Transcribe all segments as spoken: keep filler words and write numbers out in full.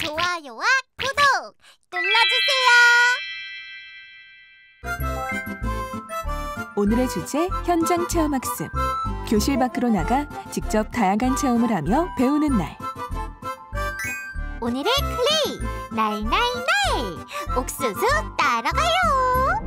좋아요와 구독 눌러주세요. 오늘의 주제 현장 체험학습. 교실 밖으로 나가 직접 다양한 체험을 하며 배우는 날. 오늘의 클레이 날날날 옥수수 따라가요.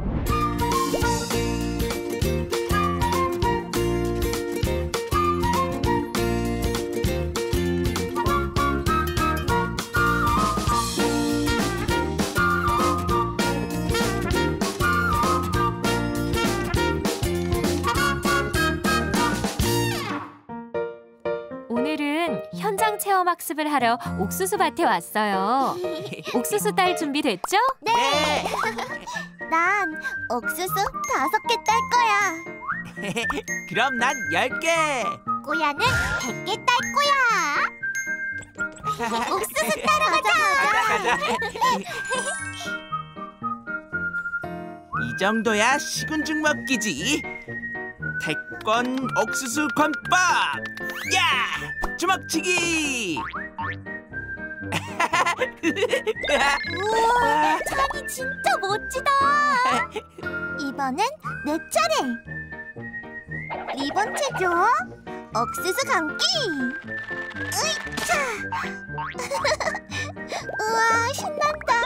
오늘은 현장 체험 학습을 하러 옥수수 밭에 왔어요. 옥수수 딸 준비됐죠? 네. 난 옥수수 다섯 개 딸 거야. 그럼 난 열 개. 꼬야는 백 개 딸 거야. 옥수수 따러 가자. 가자, 가자. 이 정도야 식은 죽 먹기지. 태권 옥수수 권법. 야! 주먹치기. 우와, 찬이 진짜 멋지다. 이번엔 내 차례. 리본 체조, 옥수수 감기. 으이차. 우와, 신난다.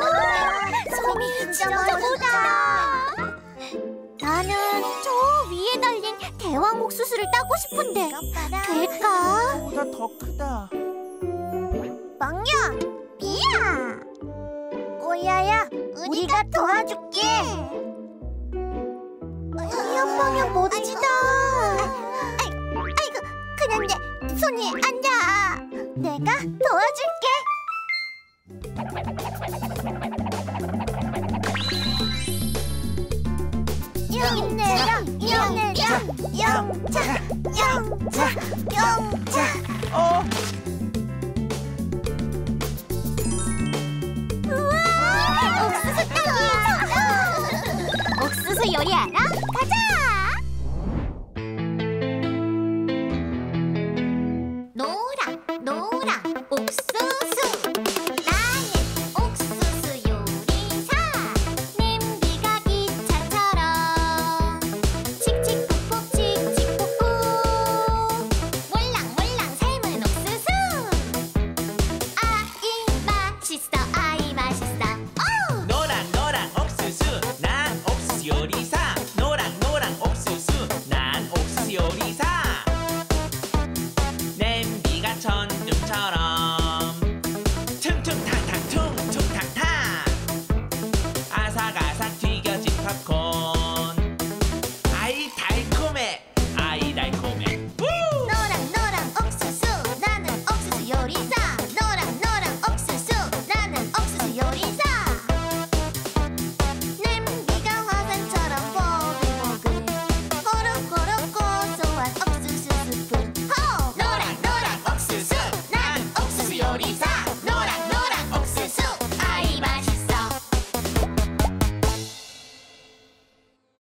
손이 진짜 멋지다. 나는 저 위에 달린 대왕 옥수수를 따고 싶은데 될까? 보다 더 크다. 빵야, 비야. 꼬야야, 우리가 도와줄게. 빵야, 멋지다. 아이고, 그냥 내 손이 앉아. 내가 도와줄게. 힘내라, 힘내라, 영차, 영차, 영차. 어? 우와, 옥수수 딸기. 옥수수 요리 알아?